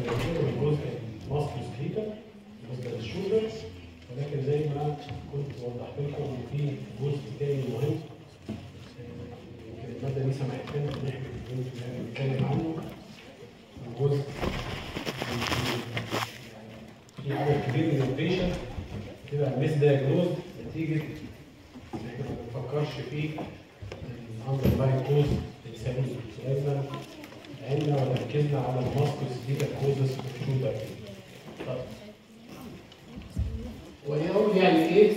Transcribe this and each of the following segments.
بنعمله الجزء الماسكوسكليتال بالنسبه للشولدر، ولكن زي ما كنت وضحت لكم ان في جزء تاني مهم يمكن الماده دي سمحت لنا ان احنا نتكلم عنه. الجزء في عدد كبير من البيشنت بتبقى ميس دايجنوز نتيجه ان احنا ما بنفكرش في الاندرلاين كوز السليم، لازم عنا وركزنا على الماسكوسكليتال كوزز في الشولدر. طيب ويقول يعني ايه؟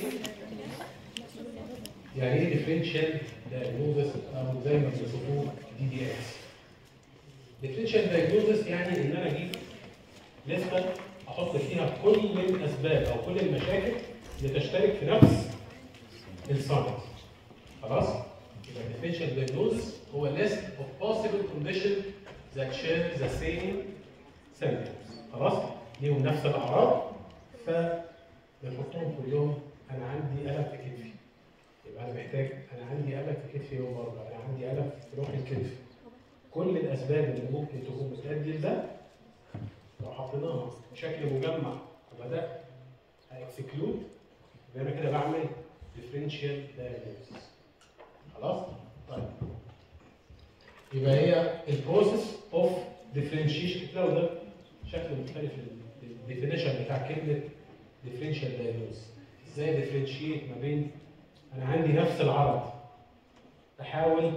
يعني ايه ديفرنشال دايجنوزس او زي ما بيوصفوه دي دي اكس؟ ديفرنشال دايجنوزس يعني ان انا اجيب لسته احط فيها كل الاسباب او كل المشاكل اللي تشترك في نفس الساينز. خلاص؟ يبقى ديفرنشال دايجنوزس هو list of possible conditions that share the same symptoms. خلاص؟ ليهم نفس الاعراض فبنحطهم كلهم. انا عندي الم في كتفي، يبقى انا محتاج انا عندي الم في كتفي يوم برضه، انا عندي الم في روح الكتف. كل الاسباب اللي ممكن تكون بتؤدي لده لو حطيناها بشكل مجمع وبدات اكسكلود يبقى انا كده بعمل ديفرنشال دايجنوستس. خلاص؟ طيب يبقى هي البروسيس اوف ديفرنشيشن. لو ده شكل مختلف الديفينيشن بتاع كلمه ديفرنشال دايجنوستس. ازاي ديفرنشيت ما بين انا عندي نفس العرض بحاول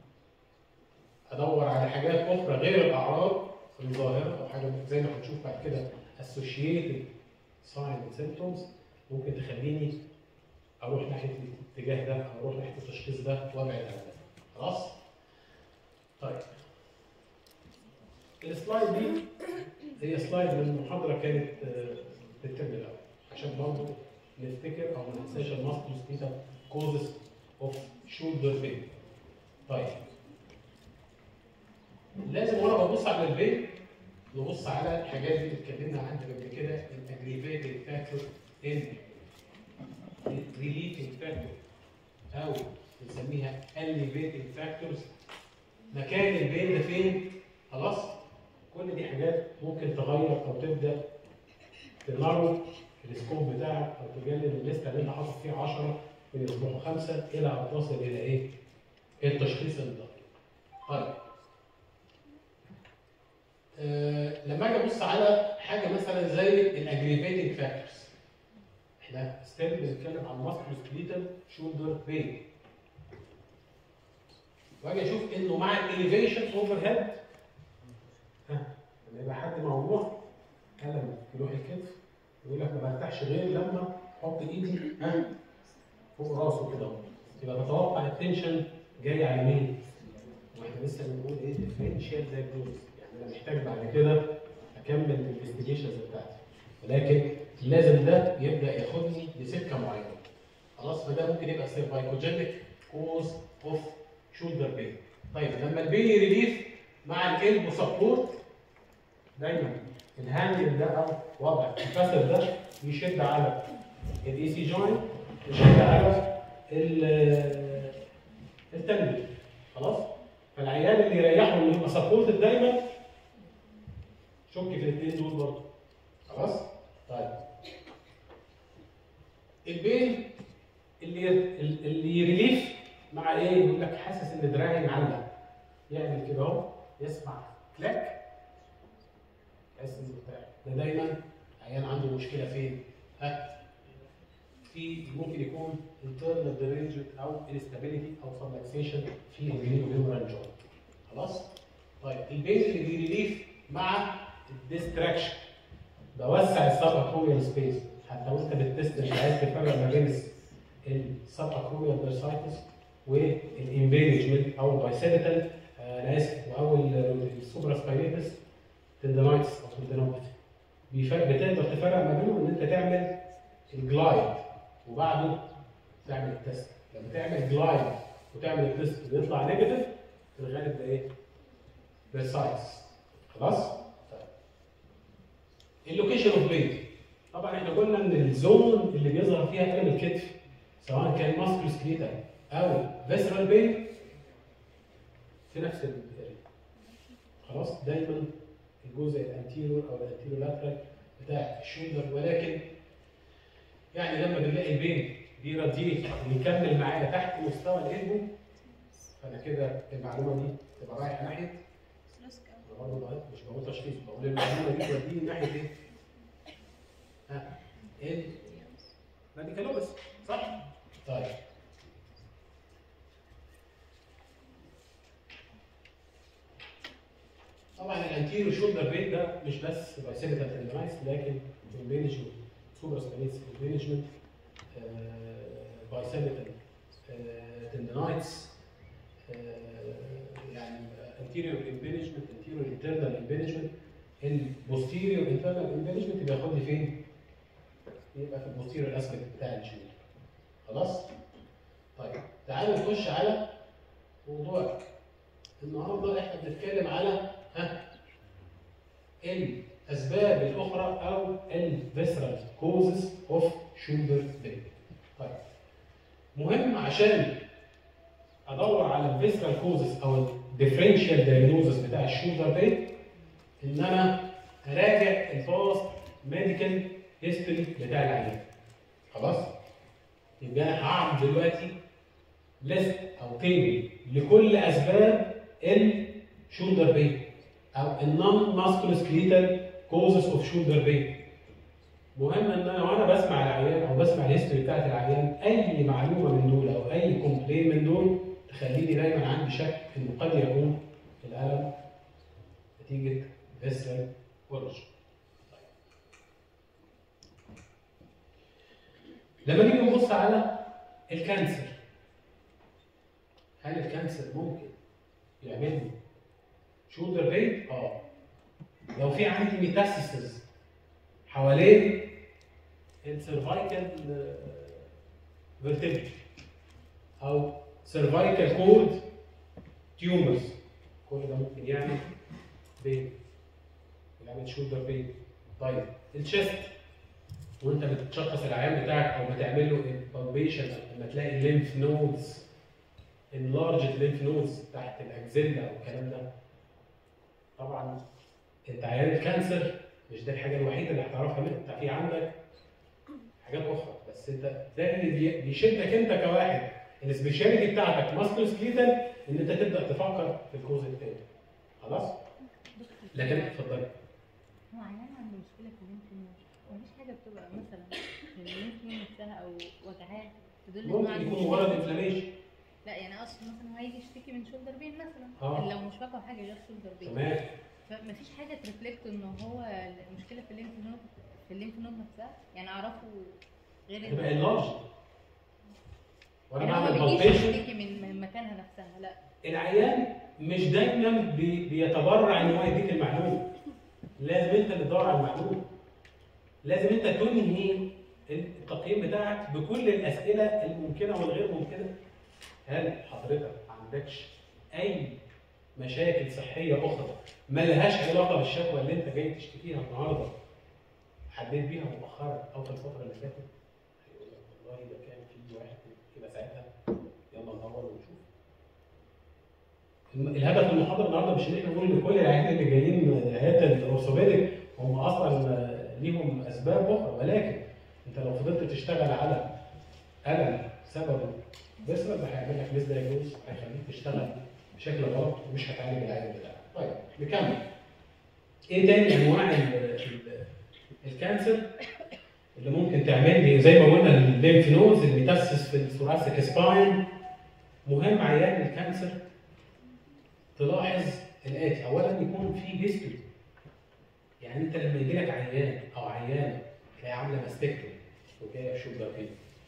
ادور على حاجات اخرى غير الاعراض الظاهره او حاجه زي ما هنشوف بعد كده associated signs and symptoms ممكن تخليني اروح ناحيه الاتجاه ده او اروح ناحيه التشخيص ده وابعد عن ده. خلاص؟ طيب السلايد دي هي سلايد من محاضره كانت في الترم الاول عشان برضه نفتكر او ما ننساش الماسكوسكليتال كوزز اوف شولدر بين. طيب لازم وانا ببص على البين نبص على الحاجات دي اللي اتكلمنا عنها قبل كده، الاجريفيتنج فاكتور ان ريليتنج فاكتور او بنسميها elevating فاكتورز. مكان البين ده فين؟ خلاص؟ كل دي حاجات ممكن تغير او تبدا تنارو السكوب بتاعك او تقلل الليسته اللي انت حاطط فيها 10 من يصبحوا 5 الى ان تصل الى ايه؟ التشخيص الدقيق. طيب لما اجي ابص على حاجه مثلا زي الاجريفيتنج فاكتورز، احنا ستيل بنتكلم عن ماسكوسكليتال شولدر بين، واجي اشوف انه مع الاليفيشن اوفر هيد لما يبقى حد موضوع الم في لوح الكتف يقول لك ما برتاحش غير لما احط ايدي فوق راسه كده، يبقى تتوقع التنشن جاي على مين؟ واحنا لسه بنقول ايه؟ ديفرنشال دايجنوستس، يعني انا محتاج بعد كده اكمل الانفستيجيشنز بتاعتي، ولكن لازم ده يبدا ياخدني لسكه معينه. خلاص؟ فده ممكن يبقى سيرفايكوجينيك كوز اوف شولدر بين. طيب لما البين ريليف مع القلب سبورت دايما الهاندل ده او وضع الكسر ده يشد على الاي سي جوينت، يشد على التندل. خلاص؟ فالعيان اللي يريحه انه يبقى سبورتد دايما شك في الاثنين دول برضه. خلاص؟ طيب البين اللي يريليف مع ايه؟ يقول لك حاسس ان دراعي معلق، يعمل كده اهو يسمع كلاك يحس ان ده دايما عيان عنده مشكله فين؟ في ممكن يكون internal derangement او instability او subluxation في الجلينوفيمورال جوينت. خلاص؟ طيب البين اللي بيريليف مع الديستراكشن بوسع السباكروميال سبيس، حتى وانت بتست مش عايز تفرق ما بين السباكروميال بيرسايتس والانفيرجمنت او بايسيبيتال انا اسف او السوبرا سباينيتس تندنايتس او تندنوباثي. بتقدر تفرق ما بينهم ان انت تعمل الجلايد وبعده تعمل التست. لما تعمل جلايد وتعمل التست ويطلع نيجاتيف في الغالب ده ايه؟ بيرسايتس. خلاص؟ طيب اللوكيشن اوف بين، طبعا احنا قلنا ان الزون اللي بيظهر فيها الم الكتف سواء كان ماسكوسكليتال او فيسرال بين في نفس الاريا. خلاص؟ دايما الجزء الانتيريور او الانتيريور لاترال بتاع الشولدر، ولكن يعني لما بنلاقي البين بيراديت ويكمل معايا تحت مستوى الالبو، فانا كده المعلومه دي تبقى رايحه ناحيه برضه مش بقول تشخيص، بقول المعلومه دي توديني ناحيه ايه؟ ها؟ راديكالوبس صح؟ طيب طبعا الانتيريور شولدر بين ده مش بس بايسيبيتال تندنايتس، لكن المانجمنت سوبر سبينيس مانجمنت بايسيبيتال تندنايتس، يعني anterior impingement anterior internal impingement، البوستيريور internal impingement بياخد لي فين؟ يبقى في البوستيريور اسبكت بتاع الشولدر. خلاص؟ طيب تعالوا نخش على موضوع النهارده. احنا بنتكلم على الاسباب الاخرى او الفيسرال كوزز اوف شولدر بين. طيب مهم عشان ادور على الفيسرال كوزز او الديفرنشال دايجنوزس بتاع الشولدر بين ان انا اراجع الباست ميديكال هيستوري بتاع العيان. خلاص؟ يبقى انا هعمل دلوقتي ليست او تيبل لكل اسباب الشولدر بين او النون ماسكولوسكليتال كوزز اوف شولدر بين. مهم ان انا وانا بسمع العيان او بسمع الهيستوري بتاعت العيان اي معلومه من دول او اي كومبلين من دول تخليني دايما عندي شك انه قد يكون الالم نتيجه فيسرال اوريجن. لما نيجي نبص على الكانسر، هل الكانسر ممكن يعمل لي شولدر بين؟ لو في عندي ميتاسيسز حوالين السيرفايكال فيرتبري او سيرفايكال كورد تيومرز، كل ده ممكن يعمل بين، يعمل شولدر بين. طيب الشيست وانت بتشخص العيان بتاعك او بتعمل له بالبيشن لما تلاقي الليمف نودز انلارجد ليمف نودز تحت الاكزيلا والكلام ده، طبعا انت عيان الكانسر مش ده الحاجه الوحيده اللي هتعرفها منها، انت في عندك حاجات اخرى، بس انت ده اللي بيشدك انت كواحد السبيشاليتي بتاعتك ماسكولو سكليتال ان انت تبدا تفكر في الكوز الثاني. خلاص؟ لكن اتفضلي. هو عيان عنده مشكله في الليمف نود، مفيش حاجه بتبقى مثلا الليمف نود نفسها او وجعاه تدل ان ممكن يكون مجرد انفلاميشن. لا يعني اقصد مثلا هو هيجي يشتكي من شولدر بين مثلا، لو مش واجهه حاجه غير شولدر بين. تمام. فمفيش حاجه ترفلكت ان هو المشكله في الليمف نود، في الليمف نود نفسها، يعني اعرفه غير تبقى اللارج. وانا بعمل بالبيشن يشتكي من مكانها نفسها. لا العيان مش دايما بيتبرع ان هو يديك المعلومه، لازم انت اللي تدور على المعلومه، لازم انت تنهي التقييم بتاعك بكل الاسئله الممكنه والغير ممكنه. هل حضرتك ما عندكش اي مشاكل صحيه اخرى ما لهاش علاقه بالشكوى اللي انت جاي تشتكيها النهارده حددت بيها مؤخرا او في الفتره اللي فاتت؟ هيقول لك والله ده كان في واحد كده ساعتها، يلا ندور ونشوف. الهدف من المحاضره النهارده مش ان احنا نقول ان كل العيانين اللي جايين من عياده الاورثوبيديك هم اصلا ليهم اسباب اخرى، ولكن انت لو فضلت تشتغل على الم سببه بيسرد ده هيعمل لك ميس دايجنوز، هيخليك تشتغل بشكل غلط ومش هتعالج العيان بتاعك. طيب نكمل. ايه تاني انواع الكانسر اللي ممكن تعمل لي؟ زي ما قلنا الليمف نودز، الميتاسيس في الثوراسيك سباين. مهم عيان الكانسر تلاحظ الاتي، اولا يكون في هيستوري. يعني انت لما يجي لك عيان او عيانه تلاقي عامله ماستكتومي وجايه بشولدر بين،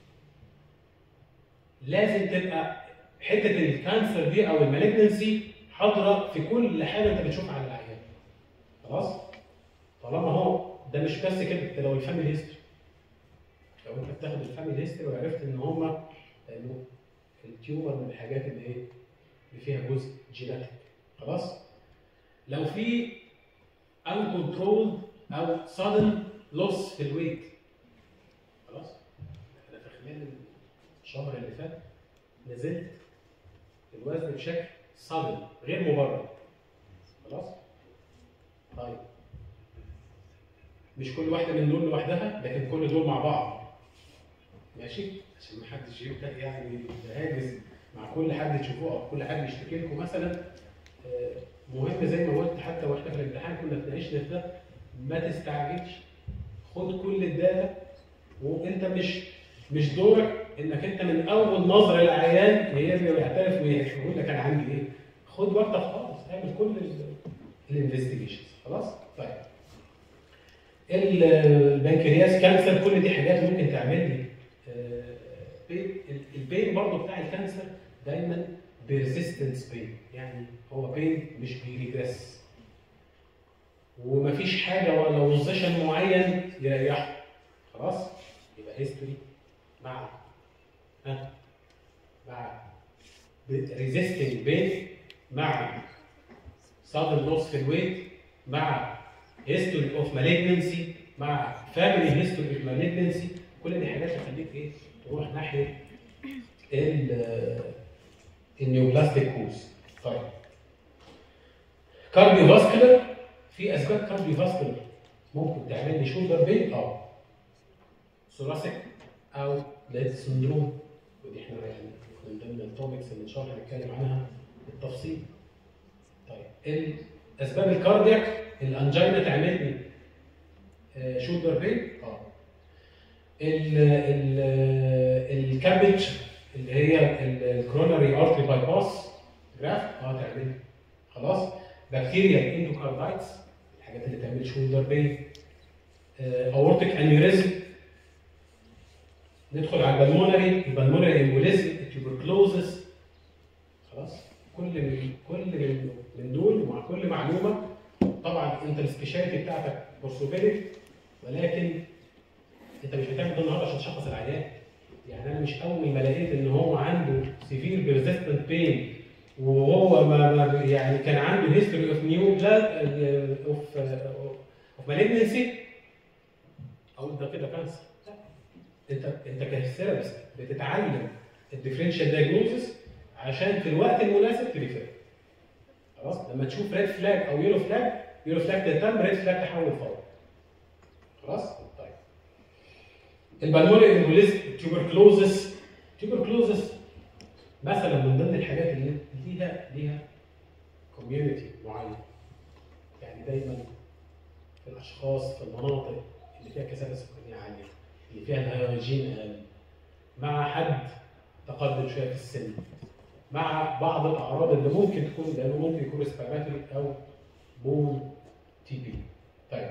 لازم تبقى حته الكانسر دي او المالجنسي حاضره في كل حاجه انت بتشوفها على العيان. خلاص؟ طالما هو ده مش بس كده، لو الفاميلي هيستوري، لو انت بتاخد الفاميلي هيستوري وعرفت ان هما انه التيومر من الحاجات اللي ايه؟ اللي فيها جزء جيناتيك. خلاص؟ لو في uncontrolled او sudden loss في الويت. خلاص؟ انا في خلال الشهر اللي فات نزلت الوزن بشكل sudden غير مبرر. خلاص؟ طيب مش كل واحده من دول لوحدها، لكن كل دول مع بعض. ماشي؟ عشان ما حدش يبدا يعني يتهاجس مع كل حد تشوفوه او كل حد يشتكي لكم مثلا. مهم زي ما قلت حتى واحنا في الامتحان كنا اتناقشنا في ده، ما تستعجلش، خد كل الداتا، وانت مش دورك انك انت من اول نظره للعيان يعترف ويقول لك انا عندي ايه. خد وقتك خالص، اعمل كل الانفستيجيشنز. خلاص؟ طيب البنكرياس كانسر، كل دي حاجات ممكن تعمل لي البين برضه بتاع الكانسر دايما بيرسيستنس بين، يعني هو بين مش بيريجريس، ومفيش حاجه ولا بوزيشن معين يريحه. خلاص؟ يبقى هيستوري مع ريزيستنج بين، مع سادن لوس في الويت، مع هيستوري اوف مالجنسي، مع فاميلي هيستوري اوف مالجنسي. كل دي حاجات تخليك ايه؟ تروح ناحيه النيوبلاستيك كوز. طيب كارديو فاسكولار، في اسباب كارديو فاسكولار ممكن تعمل لي شولدر بين، ثوراسيك او ليد سندروم، ودي احنا يعني من ضمن التوبكس اللي ان شاء الله هنتكلم عنها بالتفصيل. طيب الاسباب الكاردياك، الانجينا تعمل لي شولدر بين، الكابج اللي هي الكروناري ارتري باي باس جراف تعمل. خلاص؟ بكتيريا اندوكاردايتس، الحاجات اللي تعمل شولدر بين. اورتيك انيوريزم، ندخل على البلمونري امبوليزم، التوبركلوزس. خلاص؟ كل من دول، ومع كل معلومه طبعا انت السبيشاليتي بتاعتك اورثوبيديك، ولكن انت مش بتعمل ده النهارده عشان تشخص العيان. يعني انا مش اول ما لقيت ان هو عنده سيفير بيرزيستنت بين وهو ما يعني كان عنده هيستوري اوف نيو بلاد اوف مالجنسي اقول ده كده كانسر. انت كهيستيرابيست بتتعلم الديفرنشال دايجنوزس عشان في الوقت المناسب تريفير. خلاص؟ لما تشوف ريد فلاج او يلو فلاج تهتم، ريد فلاج تحول فورا. خلاص؟ طيب البلمونري امبوليزم، التوبركلوزس مثلا من ضمن الحاجات اللي ليها كوميونتي معين. يعني دايما في الاشخاص في المناطق اللي فيها كثافه سكانيه عاليه، اللي فيها الهيروجين اقل، مع حد تقدم شويه في السن، مع بعض الاعراض اللي ممكن تكون، لانه ممكن يكون ريسبيراتوري او بون تي بي. طيب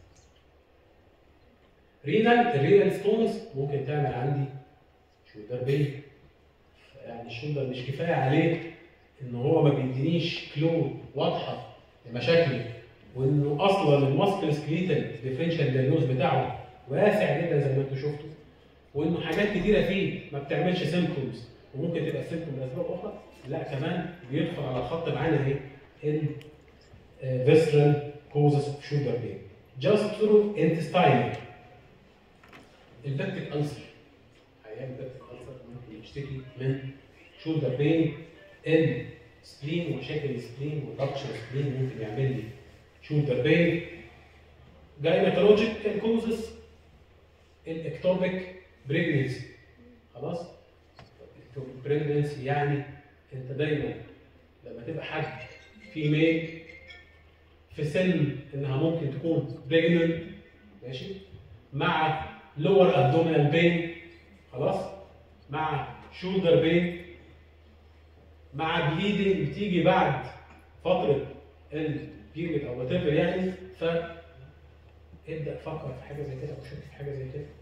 الرينال ستونز ممكن تعمل عندي شولدر بين. يعني الشولدر مش كفايه عليه ان هو ما بيدينيش كلو واضحه لمشاكلي، وانه اصلا الماسكل سكليتال ديفرنشال دايجنوز بتاعه واسع جدا زي ما انتم شفتوا، وانه حاجات كتيره فيه ما بتعملش سيمبتومز وممكن تبقى سيمبتوم لاسباب اخرى. لا كمان بيدخل على الخط معانا ايه؟ الفيسرال كوزز اوف شولدر بين جاست ثرو انتستاينال. البكتيك ألسر، عيان البكتيك ألسر ممكن يشتكي من شولدر بين. السبلين ومشاكل السبلين ورابشر السبلين ممكن يعمل لي شولدر بين. جاينيكولوجيكال كوزز، الاكتوبيك بريجنسي. خلاص؟ الاكتوبيك بريجنسي يعني انت دايما لما تبقى حد فيميل في سن انها ممكن تكون بريجننت، ماشي؟ مع لور ابدومينال بين، خلاص؟ مع شولدر بين، مع بليدنج بتيجي بعد فتره البيريد او وات ايفر يعني. ابدا فكر في حاجه زي كده او شوف في حاجه زي كده.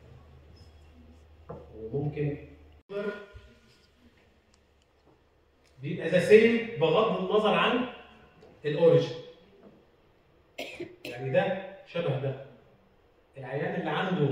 وممكن بيبقى ذا سيم بغض النظر عن الاوريجن. يعني ده شبه ده. العيان اللي عنده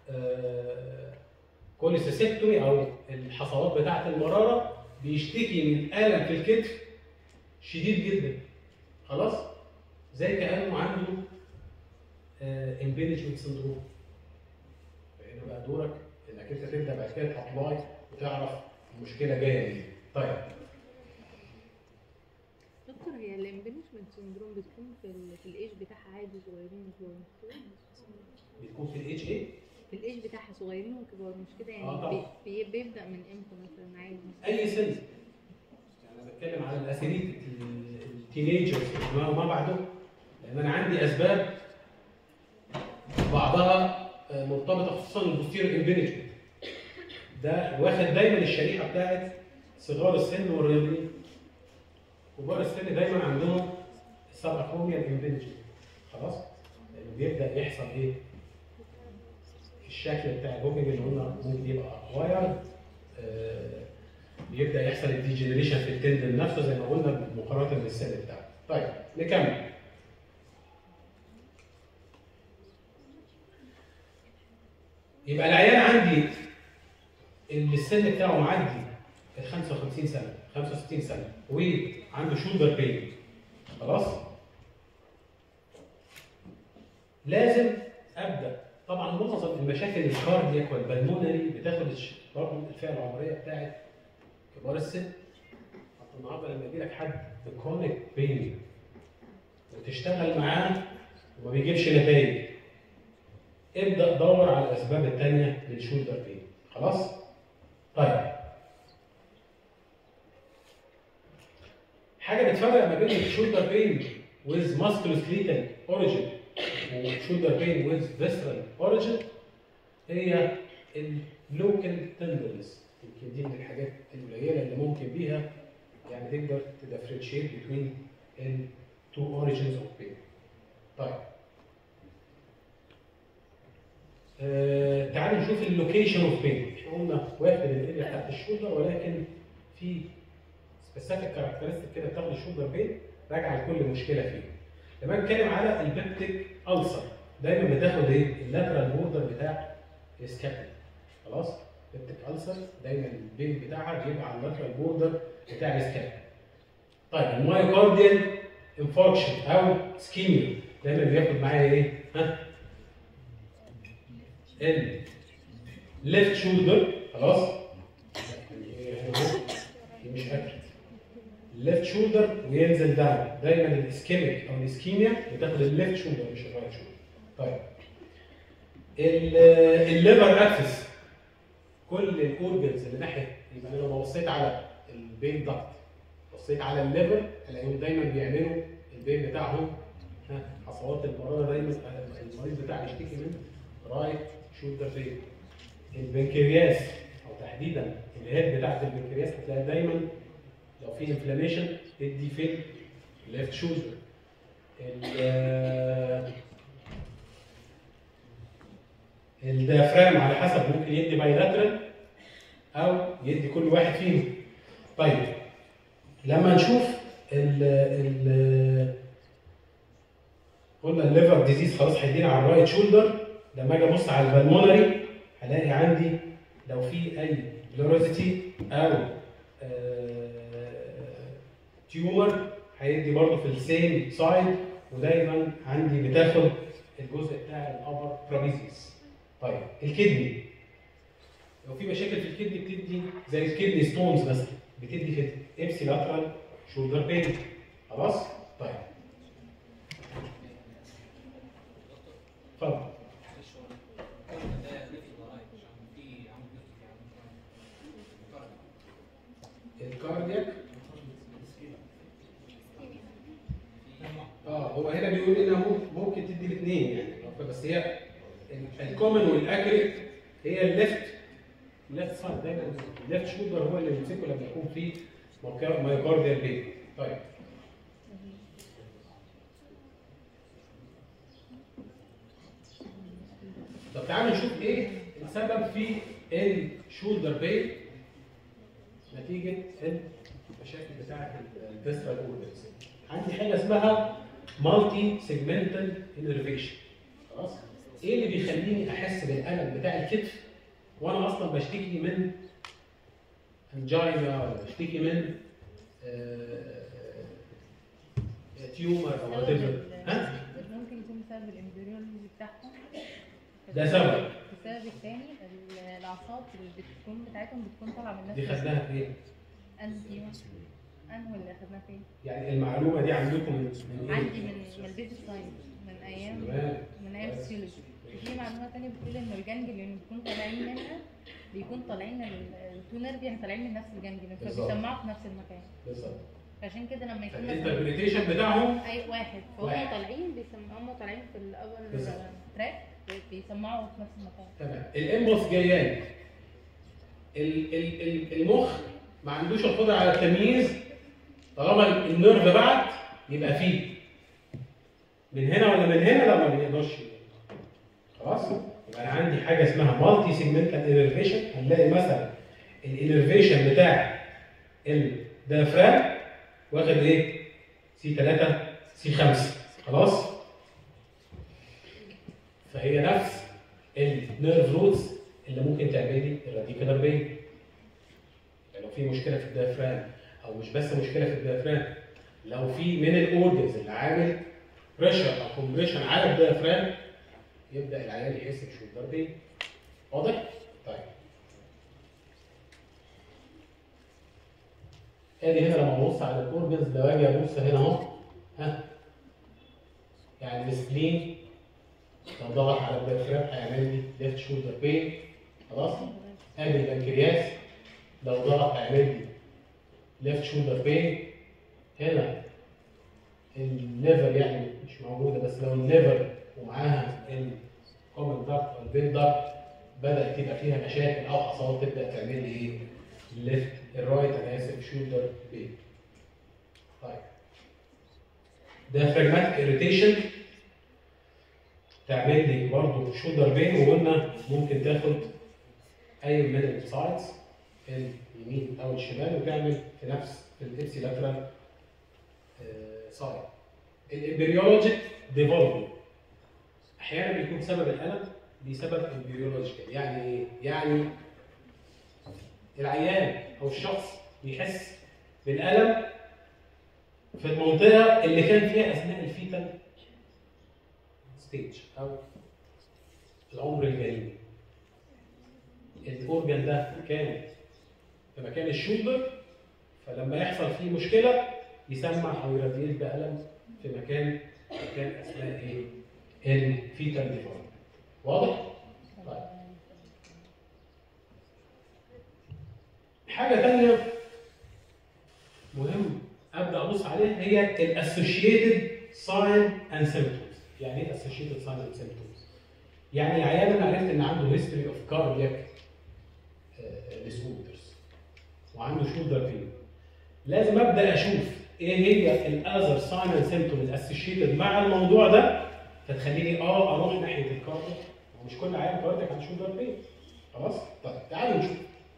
كوليسيستومي او الحصوات بتاعه المراره بيشتكي من الم في الكتف شديد جدا. خلاص؟ زي كانه عنده امبيليجمنت سندروم. فهنا بقى دورك انك انت تبدا بعد كده تابلاي وتعرف المشكله جايه منين. طيب دكتور، هي الامبيليجمنت سندروم بتكون في الايج بتاعها عادي صغيرين وكبار مش كده؟ بتكون في الاتش ايه؟ في الايج بتاعها صغيرين وكبار مش كده يعني؟ طبعا. بيبدا من امتى مثلا عادي؟ اي سن، يعني انا بتكلم على الاثريت التينيجرز وما بعدهم، لان انا عندي اسباب بعضها مرتبطه خصوصا البوستيريور امبينجمنت، ده واخد دايما الشريحه بتاعت صغار السن والرياضيين. كبار السن دايما عندهم السباكروميال امبينجمنت، خلاص؟ لانه بيبدا يحصل ايه؟ الشكل بتاع الهوجنج اللي قلنا ممكن يبقى اكوايرد، بيبدا يحصل الديجنريشن في التندن نفسه زي ما قلنا مقارنه بالسن بتاعه. طيب نكمل. يبقى العيان عندي اللي السن بتاعه معدي ال 55 سنه 65 سنه وعنده شولدر بين، خلاص؟ لازم ابدا. طبعا معظم المشاكل الكاردياك والبلمونري بتاخد برضه الفئه العمريه بتاعت كبار السن. النهارده لما يجي لك حد بكرونيك بين وتشتغل معاه وما بيجيبش نتائج، ابدا دور على الاسباب الثانيه للشولدر بين، خلاص؟ طيب حاجه بتفرق ما بين الشولدر بين with musculoskeletal origin والشولدر بين with visceral origin هي اللوكال تندرنس. يمكن دي من الحاجات القليله اللي ممكن بيها يعني تقدر تدفرنشيت between ال two origins of pain. طيب تعالوا نشوف اللوكيشن اوف بين. احنا قلنا واحد الاريا بتاعت الشولدر، ولكن في سبيسيفيك كاركترستيك كده بتاخد الشولدر بين راجعه لكل مشكله فيه. لما نتكلم على البيبتيك ألسر دايما بتاخد ايه؟ اللاترال بوردر بتاع السكابل، خلاص؟ بيبتيك ألسر دايما البين بتاعها بيبقى على اللاترال بوردر بتاع السكابل. طيب المايوكارديال انفاركشن او سكيميا دايما بياخد معايا ايه؟ ها؟ الليفت شولدر، خلاص؟ دي مش اكل. الليفت شولدر وينزل داون، دايما الاسكيميك او الاسكيميا بتاخد الليفت شولدر مش الرايت شولدر. طيب الليفر اكسس كل الاورجنز اللي ناحيه، يبقى انا لو بصيت على البين داكت بصيت على الليفر الاقيهم دايما بيعملوا البين بتاعهم حصوات المراره، دايما المريض بتاعي يشتكي من رايت شولدر بين. البنكرياس او تحديدا الهيد بتاعت البنكرياس هتلاقي دايما لو في انفلاميشن تدي في الليفت شولدر. الديافرام على حسب ممكن يدي بايلاترال او يدي كل واحد فيهم. طيب لما نشوف قلنا الليفر ديزيز خلاص هيدينا على الرايت شولدر. لما اجي ابص على البلمونري هلاقي عندي لو في اي بلوريزيتي او تيومر هيدي برضه في السيم سايد، ودايما عندي بتاخد الجزء بتاع الابر ترابيزيوس. طيب الكدني لو في مشاكل في الكدني بتدي زي الكدني ستونز مثلا بتدي في ابسي لاترال شولدر بين، خلاص؟ طيب اتفضل. الكاردياك هو هنا بيقول انها ممكن تدي الاثنين يعني، بس هي الكومن والاكريت هي الليفت سايد، دايما الليفت شولدر هو اللي بيمسكه لما يكون في مايوكارديال بين. طيب طب تعالوا نشوف ايه السبب في الشولدر بين نتيجه المشاكل بتاعه الفيسرال اورجنز. عندي حاجه اسمها مالتي سيجمنتال انرفيشن، خلاص؟ ايه اللي بيخليني احس بالالم بتاع الكتف وانا اصلا بشتكي من انجينا ولا بشتكي من تيومر او وات ايفر؟ ها؟ ممكن يكون بسبب الامبريولوجي بتاعهم. ده سبب. السبب الثاني الاعصاب اللي بتكون بتاعتهم بتكون طالعه من الناس. دي خدناها في ايه؟ انهو اللي اخدناه فين؟ يعني المعلومه دي عندكم من ايه؟ عندي من البيزك ساينس، من ايام فسيولوجي. في معلومه ثانيه بتقول ان الجانجليون بيكون طالعين منها، بيكون طالعين التو نيرف يعني طالعين من نفس الجانجليون، فبيسمعوا في نفس المكان. بالظبط. عشان كده لما يكون الانتربريتيشن بتاعهم اي واحد، فهم طالعين هم طالعين في الابر تراك بيسمعوا في نفس المكان. تمام. الامبلس جايه المخ ما عندوش القدره على التمييز، طالما النيرف بعت يبقى فيه من هنا ولا من هنا، لا ما بيقدرش. خلاص؟ يبقى انا عندي حاجه اسمها مالتي سيجمنتال انرفيشن. هنلاقي مثلا الانرفيشن بتاع الديافرام واخد ايه؟ سي 3 سي 5. خلاص؟ فهي نفس النيرف روتس اللي ممكن تعمل لي الراديكولار بين. يعني لو في مشكله في الديافرام، او مش بس مشكله في الديافرام، لو في من الاورجنز اللي عامل بريشر او كومبريشن على الديافرام، يبدا العيان يحس بشولدر بين. واضح؟ طيب. ادي هنا لما ابص على الاورجنز ده واجي ابص هنا اهو، ها؟ يعني السبلين لو ضغط على الديافرام هيعمل لي ليفت شولدر بين. خلاص؟ ادي البنكرياس لو ضغط هيعمل لي ليفت شولدر بين. هنا الليفر يعني مش موجوده، بس لو الليفر ومعاها الكومن داكت او البين داكت بدات تبقى فيها مشاكل او حصوات، تبدا تعمل لي ايه؟ ليفت الرايت انا اسف شولدر بين. طيب. diaphragmatic irritation تعمل لي برضه شولدر بين، وقلنا ممكن تاخد اي من السايدز اليمين او الشمال وتعمل في نفس الابسي لاترال سايد. الامبريولوجيك ديفولفمنت احيانا بيكون سبب الالم بسبب امبريولوجيكال. يعني ايه؟ يعني العيان او الشخص بيحس بالالم في المنطقه اللي كان فيها اثناء الفيتال ستيج او العمر الجنيني. الاورجن ده كان في مكان الشولدر، فلما يحصل فيه مشكله يسمع او يراديت بألم في مكان اثناء ايه؟ الفيتال ديفولفمنت. واضح؟ طيب. حاجه ثانيه مهم ابدا ابص عليها هي الاسوشيتد ساين اند سيمبتومز. يعني ايه اسوشيتد ساين اند سيمبتومز؟ يعني العيان انا عرفت ان عنده هيستوري اوف كاردياك ديسوردرز وعنده شولدر بين، لازم ابدا اشوف ايه هي الاذر ساين اند سيمبتوم الاسوشيتد مع الموضوع ده فتخليني اروح ناحيه الكاردياك. ومش كل عيان كاردياك عنده شولدر بين. خلاص؟ طيب تعالوا نشوف.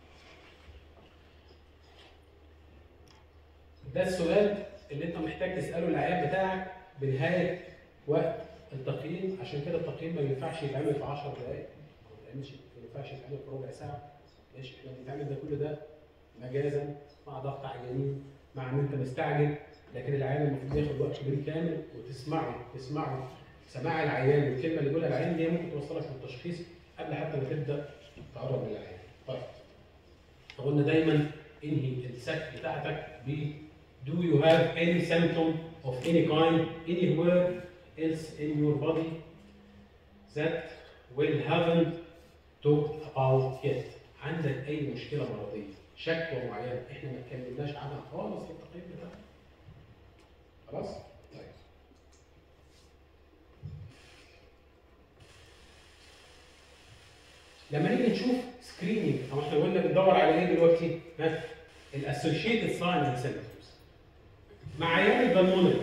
ده السؤال اللي انت محتاج تساله العيان بتاعك بنهايه وقت التقييم. عشان كده التقييم ما ينفعش يتعمل في 10 دقائق، ما ينفعش يتعمل في ربع ساعه. ماشي؟ احنا بنتعمل ده كل ده مجازا مع ضغط عيانين، مع ان انت مستعجل، لكن العيان المفروض ياخد وقت بالكامل وتسمعه. سماع العيان والكلمه اللي بيقولها العيان دي ممكن توصلك للتشخيص قبل حتى ما تبدا تقرب من العيان. طيب. فقلنا دايما انهي السك بتاعتك ب Do you have any symptom of any kind anywhere else in your body that we haven't talked about yet؟ عندك أي مشكلة مرضية، شكوى معينة إحنا ما اتكلمناش عنها خالص في التقييم بتاعنا. خلاص؟ طيب. لما نيجي نشوف سكريننج، أو إحنا قلنا بندور على إيه دلوقتي؟ ها؟ الأسوشيتد ساين أند سيمبتومز. مع عيان البلمونري،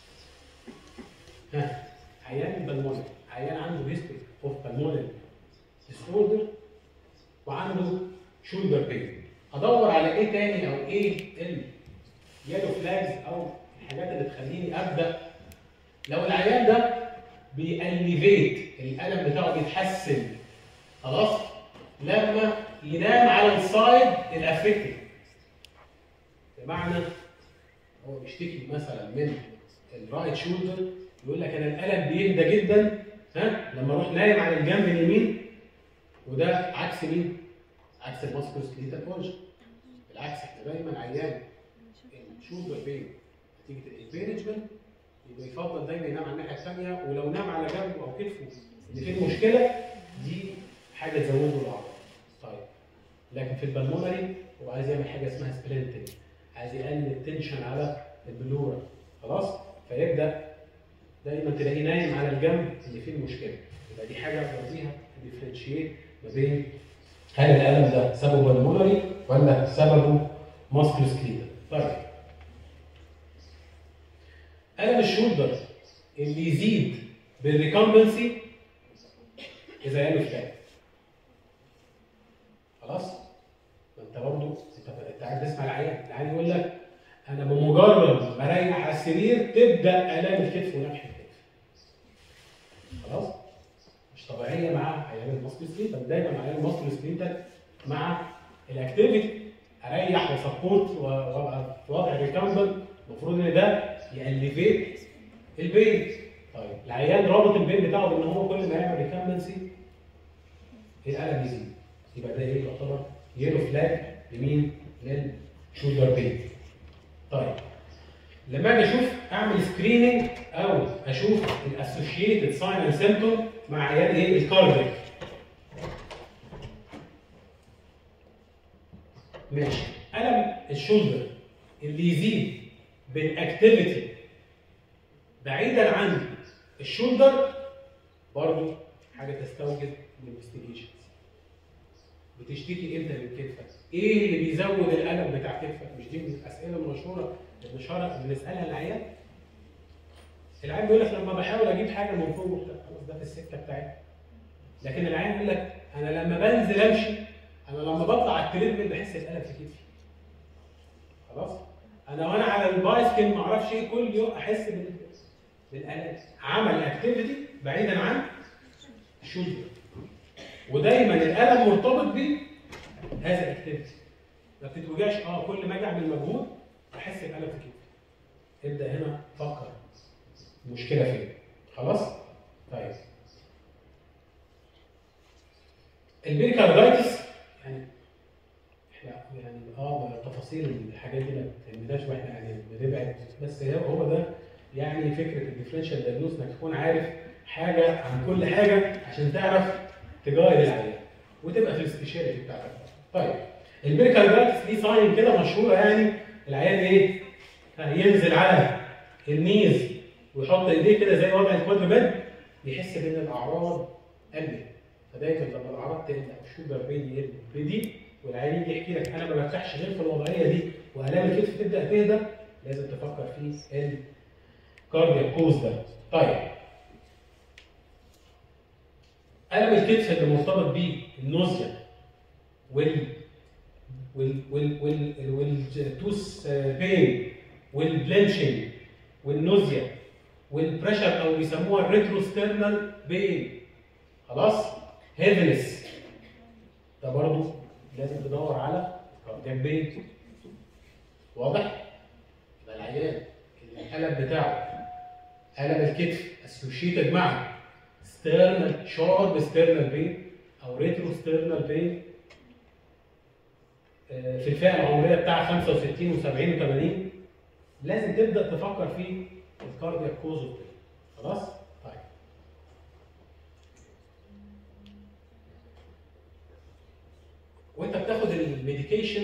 عيان البلمونري، عيان عنده هيستوري اوف بالمونري ديسوردر وعنده شولدر بين، ادور على ايه تاني او ايه اليالو فلاجز او الحاجات اللي تخليني ابدا. لو العيان ده بيأليفيت الالم بتاعه بيتحسن، خلاص، لما ينام على السايد الافكتد، بمعنى هو بيشتكي مثلا من الرايت شولدر، يقول لك انا الالم بيهدى جدا لما اروح نايم على الجنب اليمين، وده عكس مين؟ عكس الماسكولوسكليتال اورجن. بالعكس احنا دايما عيان شولدر بين نتيجه البيرجمنت، يبقى يفضل دايما ينام على الناحيه الثانيه، ولو نام على جنبه او كتفه ان في مشكله دي حاجه تزود له العضله. طيب لكن في البلمونري هو عايز يعمل حاجه اسمها سبرنتنج، عايز يقلل التنشن على البلورا خلاص، فيبدا دايما تلاقيه نايم على الجنب اللي فيه المشكله. يبقى دي حاجه بنقضيها ديفرنشيت ما بين هل الالم ده سببه بلمونري ولا سببه ماسكولوسكليتال. طيب الم الشولدر اللي يزيد بالريكمبنسي اذا قالوا فلات خلاص، ما انت برضه انت قاعد تسمع العيان يقول لك انا بمجرد ما اريح على السرير تبدا الام الكتف ونفح الكتف. خلاص؟ مش طبيعيه مع عيان الماسكولوسكليتال، دايما عيان الماسكولوسكليتال مع الاكتيفيتي اريح وسبورت وابقى في وضع ريكامبل، المفروض ان ده ياليفيت البين. طيب العيان رابط البين بتاعه بان هو كل ما يعمل ريكامبنسي الالم يزيد، يبقى ده ايه؟ يعتبر يلو فلاج لمين؟ للشولدر بين. طيب لما اجي اشوف اعمل سكريننج او اشوف الاسوشيتد ساين اند سيمبتوم مع عيان ايه؟ الكاردياك. ماشي، الم الشولدر اللي يزيد بالاكتيفيتي بعيدا عن الشولدر برضه حاجه تستوجب الانفستيجيشنز. بتشتكي امتى من كتفك؟ ايه اللي بيزود الالم بتاع كتفك؟ مش دي من الاسئله المشهوره اللي بنسالها للعيان؟ العيان بيقول لك لما بحاول اجيب حاجه من فوق خلاص ده في السكه بتاعتي. لكن العيان يقول لك انا لما بنزل امشي، انا لما بطلع على التريدميل بحس بالالم في كتفي. خلاص؟ انا وانا على البايسكل ما اعرفش ايه كل يوم احس بالالم. عمل اكتيفيتي بعيدا عن الشولدر. ودايما الالم مرتبط بهذا الاكتيفيتي. ما بتتوجعش كل ما اجي اعمل مجهود احس بالالم في كتفي. ابدا هنا فكر المشكله فين. خلاص؟ طيب البيريكاردايتس يعني احنا تفاصيل الحاجات دي ما تهمناش واحنا يعني بنبعد، بس هو ده يعني فكره الديفرنشال دايجنوز، انك تكون عارف حاجه عن كل حاجه عشان تعرف تجايد العيان وتبقى في السبيشاليتي بتاعتك. طيب البيريكاردايتس دي ساين كده مشهوره، يعني العيان ايه؟ ينزل على النيز ويحط ايديه كده زي وضع الكوادربيد، يحس بان الاعراض قلت. فدايما لما الاعراض تقل او الشولدر بين يقل دي، والعيان يجي يحكي لك انا ما برتاحش غير في الوضعيه دي والام الكتف تبدا تهدى، لازم تفكر في الكاردياك كوز ده. طيب الم الكتف اللي مرتبط بيه النوزيا والتوس بين والبلنشنج والنوزيا والبريشر او بيسموها الريتروسترنال بين، خلاص؟ هيفنس، ده برضه لازم تدور على كاردياك بين. واضح؟ يبقى العيان الالم بتاعه الم الكتف اسوشيتد مع ستيرنال شارب ستيرنال بين او ريترو ستيرنال بين في الفئه العمريه بتاع 65 و70 و80، لازم تبدا تفكر في الكاردياك كوز اوف بين. خلاص؟ طيب وانت بتاخد الميديكيشن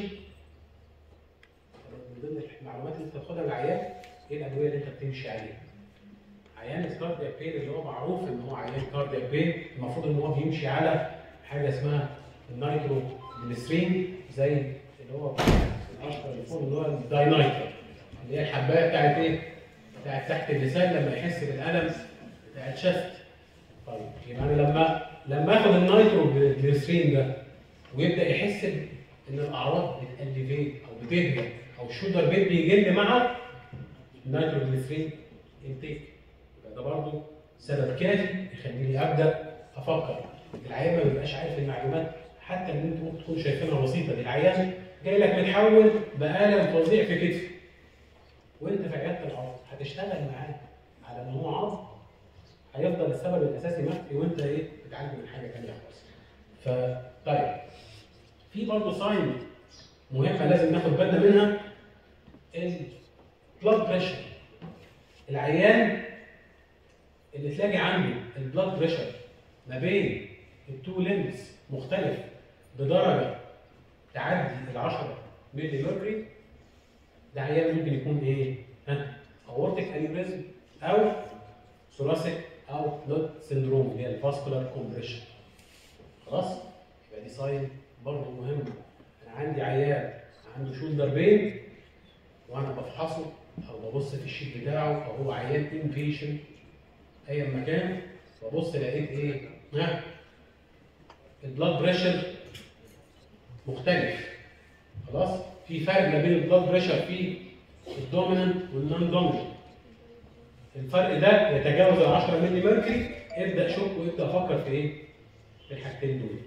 من ضمن المعلومات اللي انت بتاخدها للعيان ايه الادويه اللي انت بتمشي عليها. عيان الكاردياك بين اللي هو معروف ان هو عيان كاردياك بين المفروض ان هو بيمشي على حاجه اسمها النايترو جليسرين، زي اللي هو الاشهر اللي هو الداينايتر، اللي هي الحبايه بتاعت ايه؟ بتاعت تحت اللسان لما يحس بالالم بتاعت شست. طيب يبقى انا لما اخد النايترو جليسرين ده ويبدا يحس ان الاعراض بتاليفيت او بتهدى او الشولدر بين بيجل مع النايترو جليسرين انتيك، يبقى ده برضه سبب كافي يخليني ابدا افكر. العيان ما بيبقاش عارف المعلومات حتى اللي انتوا ممكن تكونوا شايفينها بسيطه دي. العيان جاي لك متحول بالم فظيع في كتفه وانت في عياده العظم، هتشتغل معاه على ان هو عظم، هيفضل السبب الاساسي مخفي وانت ايه؟ بتعالج من حاجه ثانيه خالص. طيب في برضه ساين مهمه لازم ناخد بالنا منها، بلاد بريشر. العيان اللي تلاقي عنده البلاد بريشر ما بين التو ليمز مختلف بدرجه تعدي ال 10 ملي ميركوري، ده عيان ممكن يكون ايه؟ اورتيك انيوريزم او ثوراسيك او نوت سندروم اللي هي الفاسكولار كومبريشن. خلاص؟ يبقى دي ساين برضه مهم. انا عندي عيان عنده شولدر بين وانا بفحصه او ببص في الشيت بتاعه او هو عيان انبيشنت ايا ما كان، ببص لقيت ايه؟ البلاد بريشر مختلف. خلاص؟ في فرق ما بين البلاد بريشر في الدومينانت والنون دومينانت. الفرق ده يتجاوز ال 10 ملي ميركوري، ابدا شك وابدا افكر في ايه؟ في الحاجتين دول.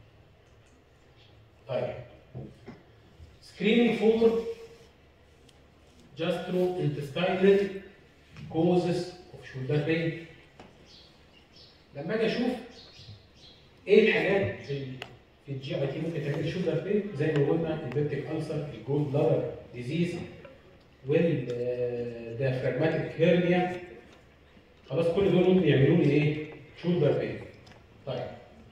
طيب. Screening for gastrointestinal causes of shoulder pain. لما اجي اشوف ايه الحاجات في الجي اي تي ممكن تعمل شولدر بين، زي ما قلنا البيبتيك ألسر، الجول بلادر ديزيز، والديافراجماتيك هيرنيا. خلاص كل دول ممكن يعملوا لي ايه؟ شولدر بين. طيب.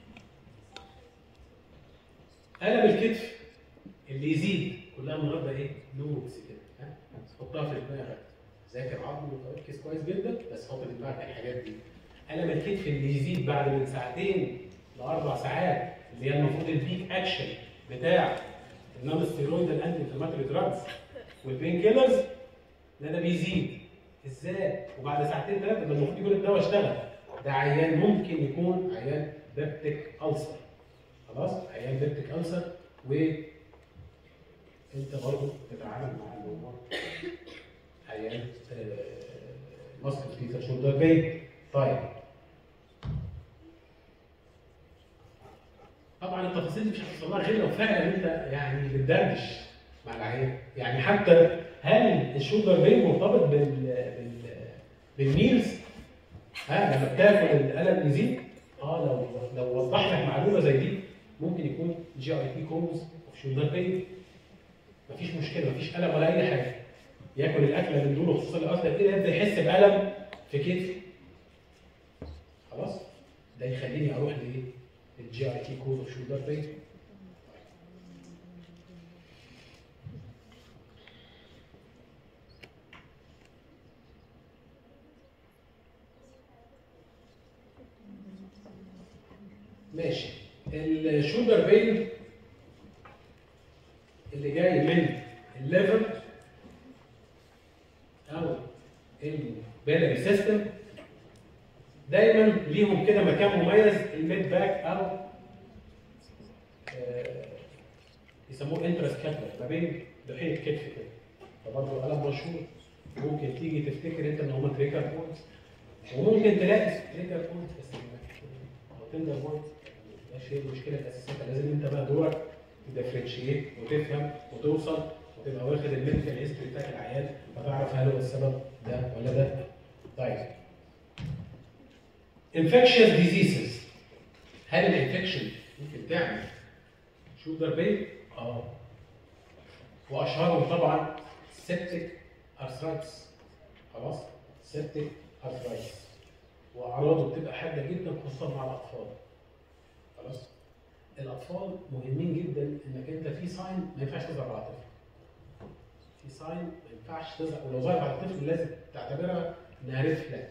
ألم الكتف اللي يزيد، كلها النهارده ايه؟ نوتس كده، حطها في دماغك. ذاكر عظم وتركز كويس جدا، بس حط في دماغك الحاجات دي. ألم الكتف اللي يزيد بعد من ساعتين ل4 ساعات، اللي هي المفروض البيك اكشن بتاع النون ستيرويدال انتي انفلاماتوري دراجز والبين كيلرز، ده بيزيد. ازاي؟ وبعد ساعتين 3 ده المفروض يكون الدواء اشتغل. ده عيان ممكن يكون عيان بيبتيك ألسر. خلاص؟ عيان بيبتيك ألسر، وانت برضه بتتعامل مع الموضوع عيان ماسكت فيتر شولدر بين. طيب. طبعا التفاصيل دي مش هتوصل لها غير لو فعلا انت يعني بتدردش مع العيان. يعني حتى هل الشولدر بين مرتبط بالميلز؟ لما بتاكل الالم يزيد؟ لو وضح لك معلومه زي دي ممكن يكون جي اي تي كوز اوف شولدر بين. مفيش مشكله، مفيش الم ولا اي حاجه. ياكل الاكله من دول خصوصا الاصل كده يبدا يحس بالم في كتفه. خلاص؟ ده يخليني اروح لايه؟ الجي اي تي كوز اوف شولدر بين. ماشي. الشولدر بين اللي جاي من الليفر او البيلاري سيستم دايما ليهم كده مكان مميز، الميد باك او يسموه انتراسكابلر، ما بين ضحيه الكتف كده. فبرضه قلم مشهور. ممكن تيجي تفتكر انت ان هم تريكر بوينتس، وممكن تلاقي تريكر بوينتس بس او تندر بوينتس. مش هي المشكله الاساسيه. لازم انت بقى دورك تدفرنشيت وتفهم وتوصل وتبقى واخد الميديكال هيستوري بتاعت العيان، فتعرف هل هو السبب ده ولا ده. طيب. infectious diseases. هل الانفكشن ممكن تعمل شولدر بين؟ واشهرهم طبعا سيبتيك ارثرايتس. خلاص؟ سيبتيك ارثرايتس. واعراضه بتبقى حاده جدا خصوصا مع الاطفال. خلاص؟ الاطفال مهمين جدا انك انت في ساين ما ينفعش تظهر على الطفل. في ساين ما ينفعش تظهر، ولو ظهر على الطفل لازم تعتبرها انها ريد فلاج.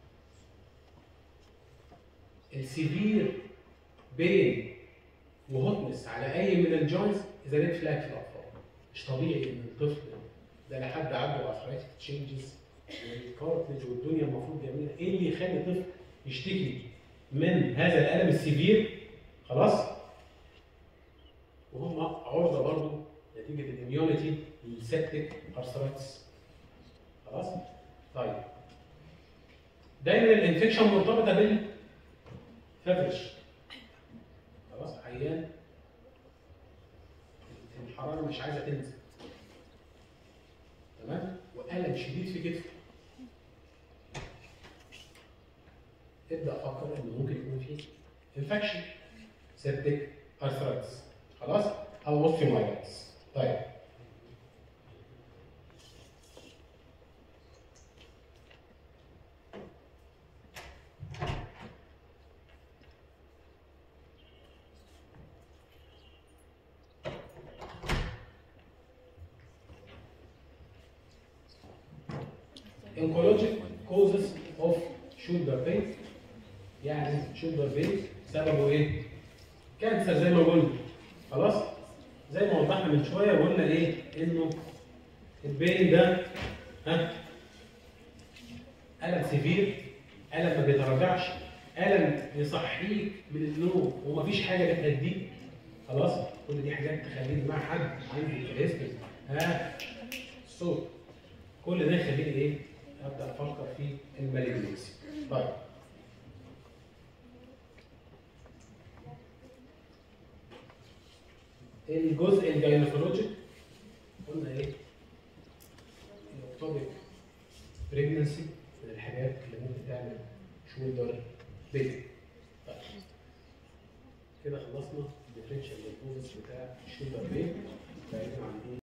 السيفير بين وهوتنس على اي من الجوينتس اذا ريد فلاج في الاطفال. مش طبيعي ان الطفل ده لحد عنده ارثرايتس تشينجز والكارتلج والدنيا المفروض جميله، ايه اللي يخلي الطفل يشتكي من هذا الالم السيفير؟ خلاص؟ وهم عرضه برضه نتيجه الاميونيتي للسيبتيك ارثرايتس. خلاص؟ طيب. دايما الانفكشن مرتبطه بالفيفرش. خلاص؟ عيان الحراره مش عايزه تنزل. تمام؟ والم شديد في كتفه. ابدا افكر انه ممكن يكون فيه انفكشن سيبتيك ارثرايتس. خلاص؟ او اوستيومايلايتس. طيب. oncologic causes of shoulder pain. يعني shoulder pain سببه ايه؟ كانسر زي ما قلنا. خلاص؟ زي ما وضحنا من شويه وقلنا ايه؟ انه البين ده ألم سيفير، ألم ما بيتراجعش، ألم يصحيك من النوم ومفيش حاجة بتهديك. خلاص؟ كل دي حاجات تخليني مع حد عنده الاسم الصوت. كل ده يخليني ايه؟ ابدا افكر في المالجنسي. طيب. الجزء الجاينيكولوجيك قلنا ايه؟ الاكتوبيك بريجنسي من الحاجات اللي ممكن تعمل شولدر بين. طيب. كده خلصنا الديفرنشال دياجنوستس بتاع الشولدر بين. بعيدا عن ايه؟